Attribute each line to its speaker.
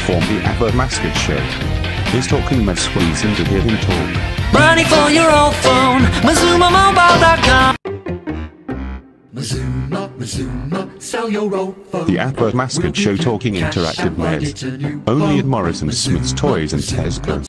Speaker 1: perform the advert mascot show. Here's Talking Maz, squeeze in to hear him talk.
Speaker 2: Money for your old phone, MazumaMobile.com. Mazuma, sell your old phone.
Speaker 1: The advert mascot show, Talking Interactive Maz. Only at Morrison Smith's Toys and Tesco.